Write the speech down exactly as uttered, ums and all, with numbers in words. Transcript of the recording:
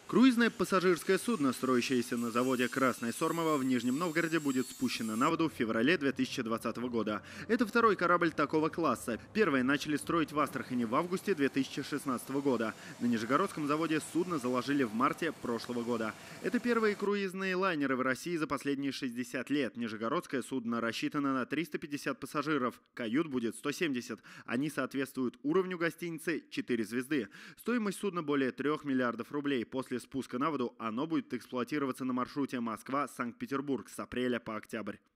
Круизное пассажирское судно, строящееся на заводе «Красное Сормово» в Нижнем Новгороде, будет спущено на воду в феврале две тысячи двадцатого года. Это второй корабль такого класса. Первые начали строить в Астрахани в августе две тысячи шестнадцатого года. На Нижегородском заводе судно заложили в марте прошлого года. Это первые круизные лайнеры в России за последние шестьдесят лет. Нижегородское судно рассчитано на триста пятьдесят пассажиров. Кают будет сто семьдесят. Они соответствуют уровню гостиницы четыре звезды. Стоимость судна более трех миллиардов рублей. После спуска на воду оно будет эксплуатироваться на маршруте Москва-Санкт-Петербург с апреля по октябрь.